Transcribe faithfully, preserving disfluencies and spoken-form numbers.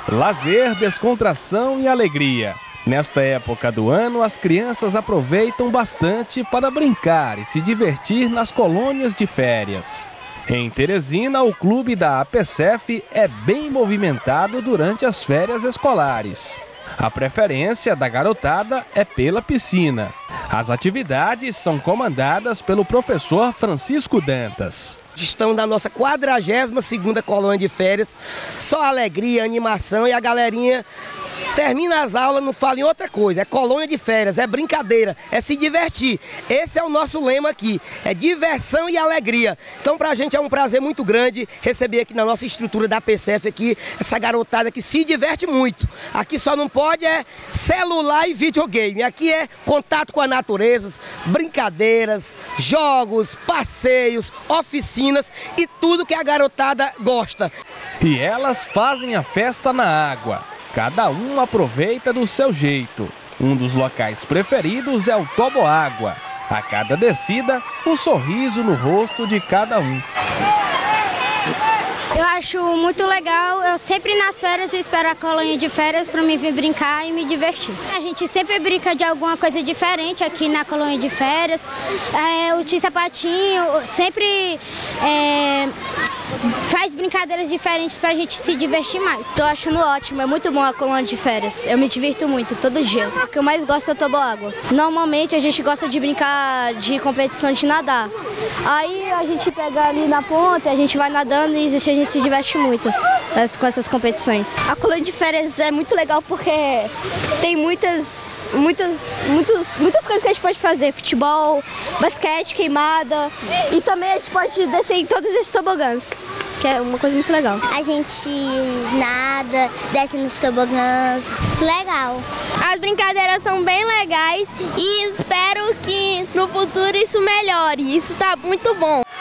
Lazer, descontração e alegria. Nesta época do ano, as crianças aproveitam bastante para brincar e se divertir nas colônias de férias. Em Teresina, o clube da A P S E F é bem movimentado durante as férias escolares. A preferência da garotada é pela piscina. As atividades são comandadas pelo professor Francisco Dantas. Estamos na nossa quadragésima segunda colônia de férias, só alegria, animação e a galerinha termina as aulas, não fala em outra coisa, é colônia de férias, é brincadeira, é se divertir. Esse é o nosso lema aqui, é diversão e alegria. Então pra gente é um prazer muito grande receber aqui na nossa estrutura da A P S E F aqui, essa garotada que se diverte muito. Aqui só não pode é celular e videogame, aqui é contato com a natureza, brincadeiras, jogos, passeios, oficinas e tudo que a garotada gosta. E elas fazem a festa na água. Cada um aproveita do seu jeito. Um dos locais preferidos é o toboágua. A cada descida, um sorriso no rosto de cada um. Eu acho muito legal, eu sempre nas férias espero a colônia de férias para me vir brincar e me divertir. A gente sempre brinca de alguma coisa diferente aqui na colônia de férias. É, o Tio Sapatinho sempre é, faz brincadeiras diferentes para a gente se divertir mais. Estou achando ótimo, é muito bom a colônia de férias. Eu me divirto muito, todo dia. O que eu mais gosto é o toboágua. Normalmente a gente gosta de brincar de competição de nadar. Aí a gente pega ali na ponta, a gente vai nadando e a gente se diverte muito com essas competições. A colônia de férias é muito legal porque tem muitas, muitas, muitas, muitas coisas que a gente pode fazer. Futebol, basquete, queimada e também a gente pode descer em todos esses tobogãs, que é uma coisa muito legal. A gente nada, desce nos tobogãs, legal. As brincadeiras são bem legais e espero que no futuro isso melhore, isso tá muito bom.